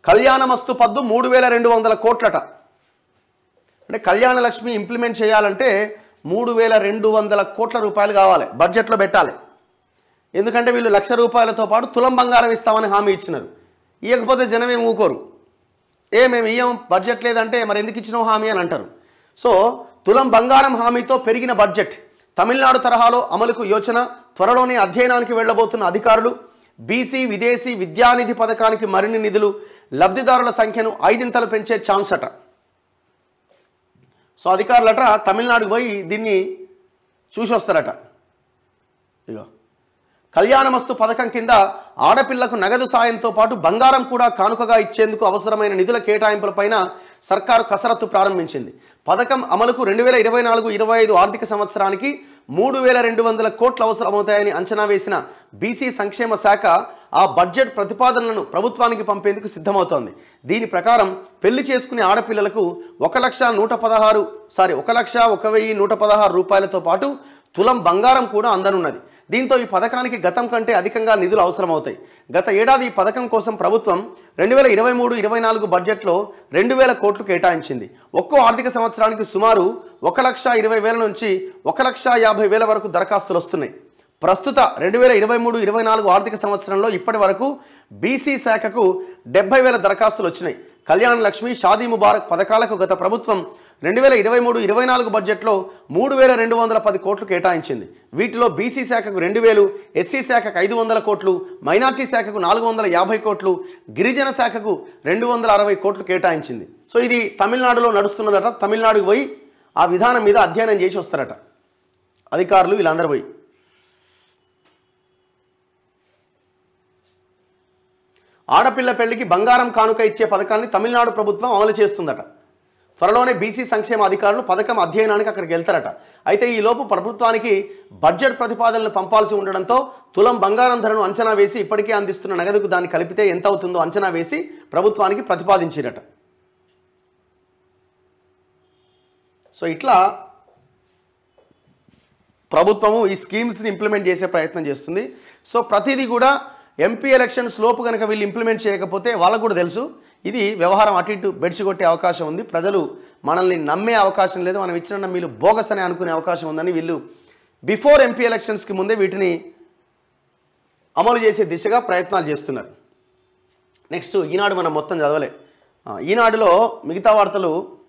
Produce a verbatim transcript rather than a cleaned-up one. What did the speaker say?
కళ్యాణమస్తు పద్దు మూడు వేల రెండు వందల కోట్లట. అంటే కళ్యాణ లక్ష్మి ఇంప్లిమెంట్ చేయాలంటే మూడు వేల రెండు వందల కోట్ల రూపాయలు కావాలి, బడ్జెట్లో పెట్టాలి. ఎందుకంటే వీళ్ళు లక్ష రూపాయలతో పాటు తులం బంగారం ఇస్తామని హామీ ఇచ్చినారు. ఇవ్వకపోతే జనం ఏమి ఊకోరు, ఏ మేము ఇయ్యం బడ్జెట్ లేదంటే మరి ఎందుకు ఇచ్చినావు హామీ అని అంటారు. సో తులం బంగారం హామీతో పెరిగిన బడ్జెట్, తమిళనాడు తరహాలో అమలుకు యోచన, త్వరలోనే అధ్యయనానికి వెళ్లబోతున్న అధికారులు, బీసీ విదేశీ విద్యానిధి పథకానికి మరిన్ని నిధులు, లబ్ధిదారుల సంఖ్యను ఐదింతలు పెంచే ఛాన్స్ అట. సో అధికారులట తమిళనాడుకు పోయి దీన్ని చూసి వస్తారట. ఇగో కళ్యాణమస్తు పథకం కింద ఆడపిల్లకు నగదు సాయంతో పాటు బంగారం కూడా కానుకగా ఇచ్చేందుకు అవసరమైన నిధుల కేటాయింపులపైన సర్కారు కసరత్తు ప్రారంభించింది. పథకం అమలుకు రెండు వేల ఇరవై నాలుగు ఇరవై ఐదు ఆర్థిక సంవత్సరానికి మూడు వేల రెండు వందల కోట్లు అవసరమవుతాయని అంచనా వేసిన బీసీ సంక్షేమ శాఖ ఆ బడ్జెట్ ప్రతిపాదనలను ప్రభుత్వానికి పంపేందుకు సిద్ధమవుతోంది. దీని ప్రకారం పెళ్లి చేసుకునే ఆడపిల్లలకు ఒక లక్ష నూట పదహారు సారీ ఒక లక్ష ఒక వెయ్యి నూట పదహారు రూపాయలతో పాటు తులం బంగారం కూడా అందనున్నది. దీంతో ఈ పథకానికి గతం కంటే అధికంగా నిధులు అవసరమవుతాయి. గత ఏడాది ఈ పథకం కోసం ప్రభుత్వం రెండు వేల ఇరవై మూడు ఇరవై నాలుగు బడ్జెట్లో రెండు వేల కోట్లు కేటాయించింది. ఒక్కో ఆర్థిక సంవత్సరానికి సుమారు ఒక లక్ష ఇరవై వేల నుంచి ఒక లక్ష యాభై వేల వరకు దరఖాస్తులు వస్తున్నాయి. ప్రస్తుత రెండు వేల ఇరవై మూడు ఇరవై నాలుగు ఆర్థిక సంవత్సరంలో ఇప్పటి వరకు బీసీ శాఖకు డెబ్బై వేల దరఖాస్తులు వచ్చినాయి. కళ్యాణ లక్ష్మి, షాదీ ముబారక్ పథకాలకు గత ప్రభుత్వం రెండు వేల ఇరవై మూడు ఇరవై నాలుగు బడ్జెట్లో మూడు వేల రెండు వందల పది కోట్లు కేటాయించింది. వీటిలో బీసీ శాఖకు రెండు వేలు, ఎస్సీ శాఖకు ఐదు వందల కోట్లు, మైనార్టీ శాఖకు నాలుగు వందల యాభై కోట్లు, గిరిజన శాఖకు రెండు వందల అరవై కోట్లు కేటాయించింది. సో ఇది తమిళనాడులో నడుస్తున్నదట. తమిళనాడుకు పోయి ఆ విధానం మీద అధ్యయనం చేసి వస్తారట అధికారులు వీళ్ళందరూ పోయి. ఆడపిల్ల పెళ్లికి బంగారం కానుక ఇచ్చే పథకాన్ని తమిళనాడు ప్రభుత్వం అమలు చేస్తుందట. త్వరలోనే బీసీ సంక్షేమ అధికారులు పథకం అధ్యయనానికి అక్కడికి వెళ్తారట. అయితే ఈ లోపు ప్రభుత్వానికి బడ్జెట్ ప్రతిపాదనలు పంపాల్సి ఉండడంతో తులం బంగారం ధరను అంచనా వేసి ఇప్పటికే అందిస్తున్న నగదుకు దాన్ని కలిపితే ఎంత అవుతుందో అంచనా వేసి ప్రభుత్వానికి ప్రతిపాదించారట. సో ఇట్లా ప్రభుత్వము ఈ స్కీమ్స్ని ఇంప్లిమెంట్ చేసే ప్రయత్నం చేస్తుంది. సో ప్రతిదీ కూడా ఎంపీ ఎలక్షన్స్ లోపు కనుక వీళ్ళు ఇంప్లిమెంట్ చేయకపోతే వాళ్ళకు కూడా తెలుసు ఇది వ్యవహారం అటు ఇటు బెడ్సి కొట్టే అవకాశం ఉంది, ప్రజలు మనల్ని నమ్మే అవకాశం లేదు, మనం ఇచ్చిన వీళ్ళు బోగస్ అని అనుకునే అవకాశం ఉందని వీళ్ళు బిఫోర్ ఎంపీ ఎలక్షన్స్కి ముందే వీటిని అమలు చేసే దిశగా ప్రయత్నాలు చేస్తున్నారు. నెక్స్ట్ ఈనాడు మనం మొత్తం చదవలే. ఈనాడులో మిగతా వార్తలు